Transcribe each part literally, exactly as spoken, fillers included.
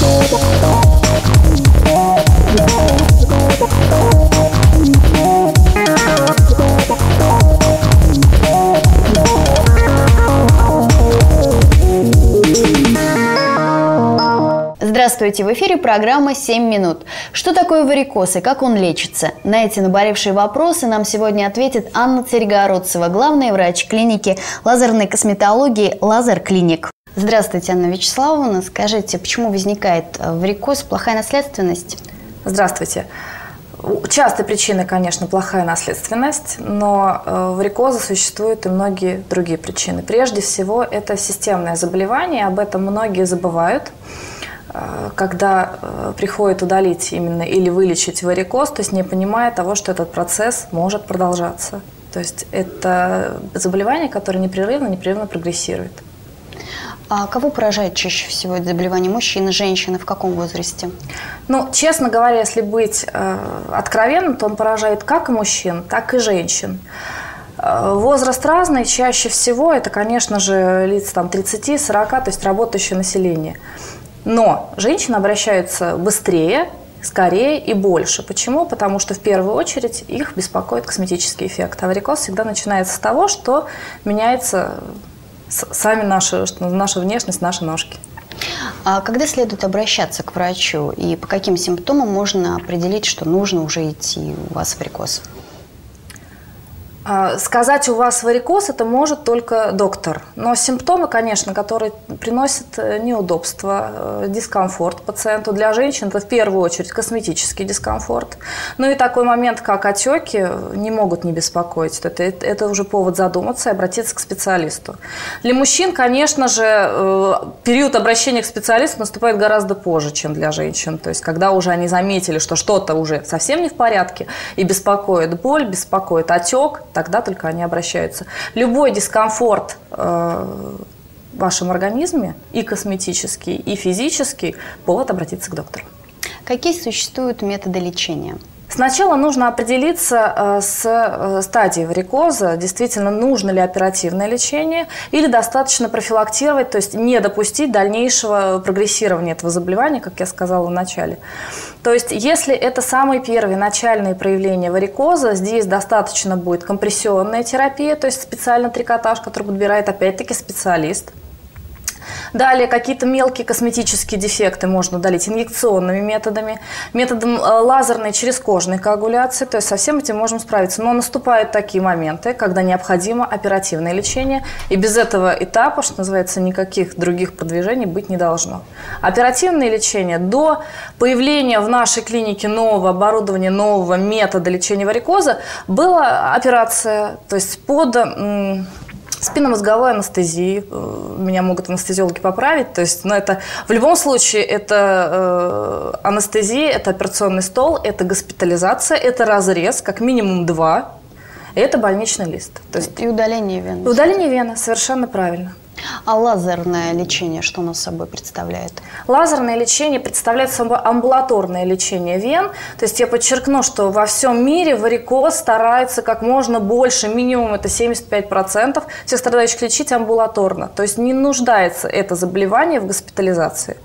Здравствуйте! В эфире программа «семь минут». Что такое варикоз и как он лечится? На эти наболевшие вопросы нам сегодня ответит Анна Царегородцева, главный врач клиники лазерной косметологии «Лазер Клиник». Здравствуйте, Анна Вячеславовна. Скажите, почему возникает варикоз, плохая наследственность? Здравствуйте. Частой причиной, конечно, плохая наследственность, но э, варикоза существуют и многие другие причины. Прежде всего, это системное заболевание, об этом многие забывают. Когда э, приходит удалить именно или вылечить варикоз, то есть не понимая того, что этот процесс может продолжаться. То есть это заболевание, которое непрерывно, непрерывно прогрессирует. А кого поражает чаще всего это заболевание? Мужчины, женщины? В каком возрасте? Ну, честно говоря, если быть э, откровенным, то он поражает как и мужчин, так и женщин. Э, возраст разный. Чаще всего это, конечно же, лиц там тридцати-сорока, то есть работающее население. Но женщины обращаются быстрее, скорее и больше. Почему? Потому что в первую очередь их беспокоит косметический эффект. А варикоз всегда начинается с того, что меняется сами наши, наша внешность, наши ножки. А когда следует обращаться к врачу и по каким симптомам можно определить, что нужно уже идти, у вас варикоз? Сказать, у вас варикоз, это может только доктор. Но симптомы, конечно, которые приносят неудобства, дискомфорт пациенту. Для женщин это в первую очередь косметический дискомфорт. Ну и такой момент, как отеки, не могут не беспокоить. Это, это уже повод задуматься и обратиться к специалисту. Для мужчин, конечно же, период обращения к специалисту наступает гораздо позже, чем для женщин. То есть, когда уже они заметили, что что-то уже совсем не в порядке, и беспокоит боль, беспокоит отек, тогда только они обращаются. Любой дискомфорт э, в вашем организме, и косметический, и физический, повод обратиться к доктору. Какие существуют методы лечения? Сначала нужно определиться э, с э, стадией варикоза, действительно, нужно ли оперативное лечение или достаточно профилактировать, то есть не допустить дальнейшего прогрессирования этого заболевания, как я сказала в начале. То есть если это самые первые начальные проявления варикоза, здесь достаточно будет компрессионная терапия, то есть специальный трикотаж, который подбирает опять-таки специалист. Далее какие-то мелкие косметические дефекты можно удалить инъекционными методами, методом лазерной черезкожной коагуляции, то есть со всем этим можем справиться. Но наступают такие моменты, когда необходимо оперативное лечение, и без этого этапа, что называется, никаких других продвижений быть не должно. Оперативное лечение до появления в нашей клинике нового оборудования, нового метода лечения варикоза была операция, то есть под спинномозговой анестезии. Меня могут анестезиологи поправить. То есть, но это, в любом случае, это э, анестезия, это операционный стол, это госпитализация, это разрез, как минимум два, и это больничный лист. То есть, и удаление вены. Удаление вены, совершенно правильно. А лазерное лечение что оно собой представляет? Лазерное лечение представляет собой амбулаторное лечение вен. То есть я подчеркну, что во всем мире варикоз стараются как можно больше, минимум это семьдесят пять процентов всех страдающих лечить амбулаторно. То есть не нуждается это заболевание в госпитализации.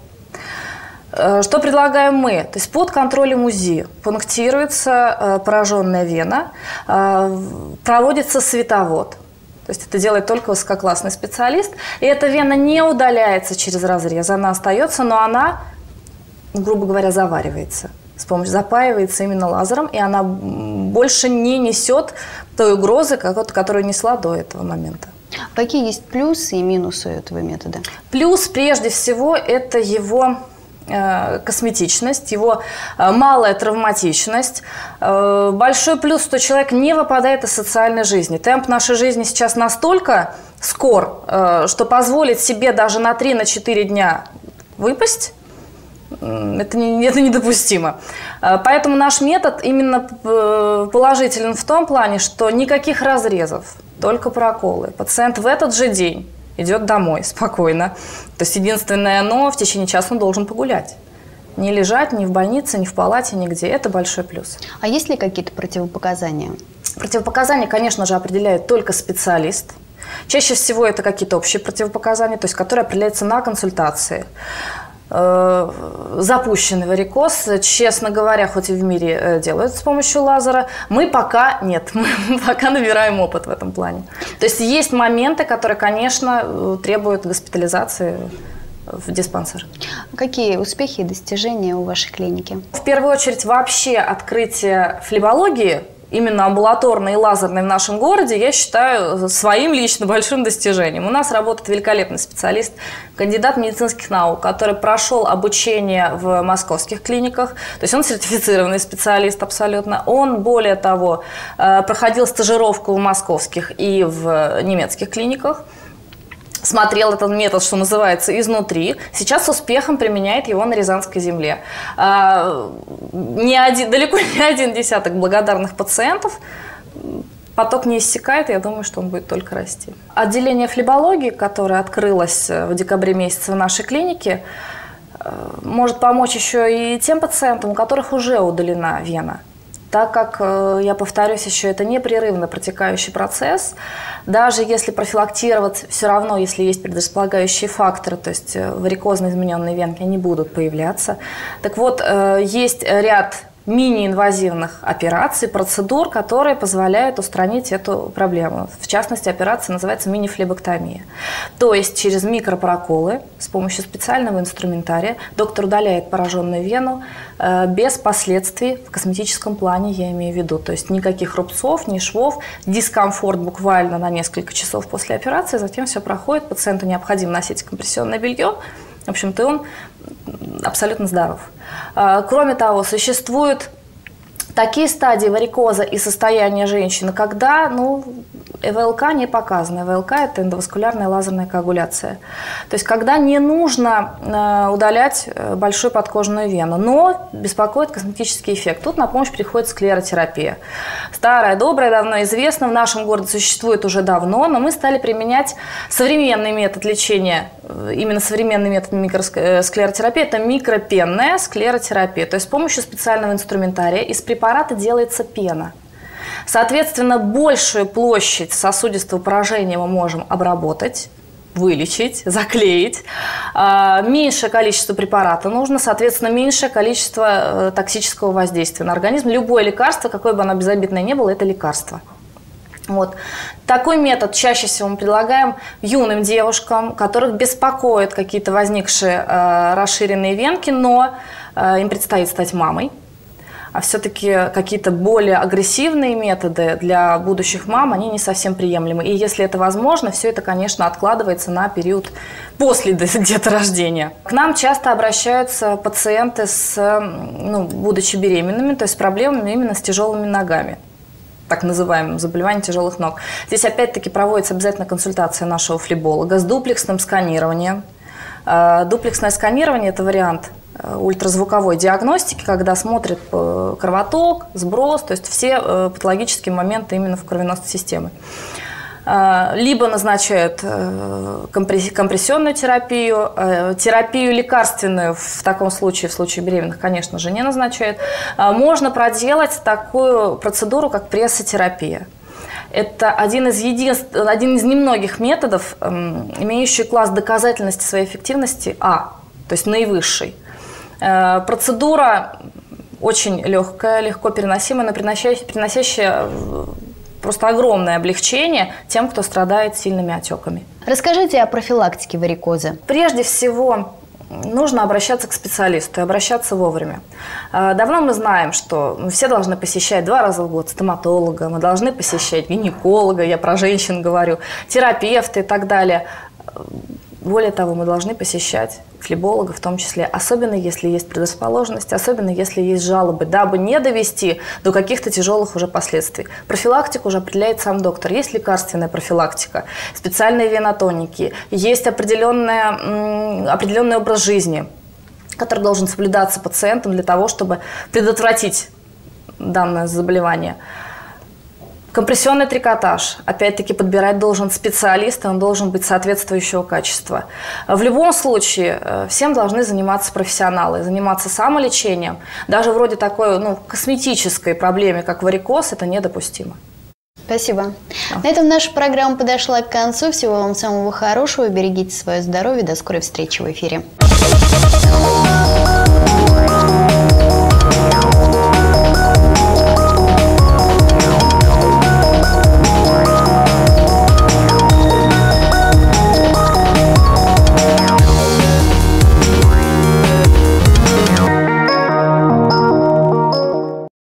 Что предлагаем мы? То есть под контролем УЗИ пунктируется пораженная вена, проводится световод. То есть это делает только высококлассный специалист. И эта вена не удаляется через разрез, она остается, но она, грубо говоря, заваривается. С помощью, запаивается именно лазером, и она больше не несет той угрозы, которую несла до этого момента. Какие есть плюсы и минусы этого метода? Плюс, прежде всего, это его косметичность, его малая травматичность. Большой плюс, что человек не выпадает из социальной жизни. Темп нашей жизни сейчас настолько скор, что позволить себе даже на три-четыре дня выпасть, это, не, это недопустимо. Поэтому наш метод именно положителен в том плане, что никаких разрезов, только проколы. Пациент в этот же день идет домой спокойно. То есть единственное но, в течение часа он должен погулять. Не лежать ни в больнице, ни в палате, нигде. Это большой плюс. А есть ли какие-то противопоказания? Противопоказания, конечно же, определяет только специалист. Чаще всего это какие-то общие противопоказания, то есть которые определяются на консультации. запущенный варикоз, честно говоря, хоть и в мире делают с помощью лазера, мы пока нет, мы пока набираем опыт в этом плане. То есть есть моменты, которые, конечно, требуют госпитализации в диспансер. Какие успехи и достижения у вашей клиники? В первую очередь, вообще открытие флебологии, именно амбулаторной и лазерной в нашем городе, я считаю своим лично большим достижением. У нас работает великолепный специалист, кандидат медицинских наук, который прошел обучение в московских клиниках. То есть он сертифицированный специалист абсолютно. Он, более того, проходил стажировку в московских и в немецких клиниках. Смотрел этот метод, что называется, изнутри. Сейчас с успехом применяет его на Рязанской земле. Не один, далеко не один десяток благодарных пациентов. Поток не иссякает, и я думаю, что он будет только расти. Отделение флебологии, которое открылось в декабре месяце в нашей клинике, может помочь еще и тем пациентам, у которых уже удалена вена. Так как, я повторюсь еще, это непрерывно протекающий процесс, даже если профилактировать, все равно, если есть предрасполагающие факторы, то есть варикозно измененные венки, они будут появляться. Так вот, есть ряд мини-инвазивных операций, процедур, которые позволяют устранить эту проблему. В частности, операция называется мини-флебоктомия. То есть через микропроколы с помощью специального инструментария доктор удаляет пораженную вену э, без последствий в косметическом плане, я имею в виду. То есть никаких рубцов, ни швов, дискомфорт буквально на несколько часов после операции, затем все проходит, пациенту необходимо носить компрессионное белье, в общем-то, он абсолютно здоров. Кроме того, существуют такие стадии варикоза и состояния женщины, когда ну, ЭВЛК не показана. ЭВЛК – это эндоваскулярная лазерная коагуляция. То есть, когда не нужно удалять большую подкожную вену, но беспокоит косметический эффект. Тут на помощь приходит склеротерапия. Старая, добрая, давно известна, в нашем городе существует уже давно, но мы стали применять современный метод лечения, именно современный метод микросклеротерапии – это микропенная склеротерапия. То есть, с помощью специального инструментария из препарата делается пена. Соответственно, большую площадь сосудистого поражения мы можем обработать, вылечить, заклеить. Меньшее количество препарата нужно, соответственно, меньшее количество токсического воздействия на организм. Любое лекарство, какое бы оно безобидное ни было, это лекарство. Вот. Такой метод чаще всего мы предлагаем юным девушкам, которых беспокоят какие-то возникшие э, расширенные венки, но э, им предстоит стать мамой. А все-таки какие-то более агрессивные методы для будущих мам, они не совсем приемлемы. И если это возможно, все это, конечно, откладывается на период после деторождения. К нам часто обращаются пациенты, с, ну, будучи беременными, то есть с проблемами именно с тяжелыми ногами, так называемым заболеванием тяжелых ног. Здесь опять-таки проводится обязательно консультация нашего флеболога с дуплексным сканированием. Дуплексное сканирование – это вариант ультразвуковой диагностики, когда смотрят кровоток, сброс, то есть все патологические моменты именно в кровеносной системе. Либо назначают компрессионную терапию, терапию лекарственную в таком случае, в случае беременных, конечно же, не назначают. Можно проделать такую процедуру, как прессотерапия. Это один из, единств... один из немногих методов, имеющий класс доказательности своей эффективности А, то есть наивысший. Процедура очень легкая, легко переносимая, но приносящая, приносящая просто огромное облегчение тем, кто страдает сильными отеками. Расскажите о профилактике варикоза. Прежде всего, нужно обращаться к специалисту и обращаться вовремя. Давно мы знаем, что мы все должны посещать два раза в год стоматолога, мы должны посещать гинеколога, я про женщин говорю, терапевта и так далее. Более того, мы должны посещать флеболога в том числе, особенно если есть предрасположенность, особенно если есть жалобы, дабы не довести до каких-то тяжелых уже последствий. Профилактику уже определяет сам доктор. Есть лекарственная профилактика, специальные венотоники, есть определенный, определенный образ жизни, который должен соблюдаться пациентом для того, чтобы предотвратить данное заболевание. Компрессионный трикотаж. Опять-таки подбирать должен специалист, он должен быть соответствующего качества. В любом случае, всем должны заниматься профессионалы, заниматься самолечением. Даже вроде такой ну, косметической проблеме, как варикоз, это недопустимо. Спасибо. Да. На этом наша программа подошла к концу. Всего вам самого хорошего. Берегите свое здоровье. До скорой встречи в эфире.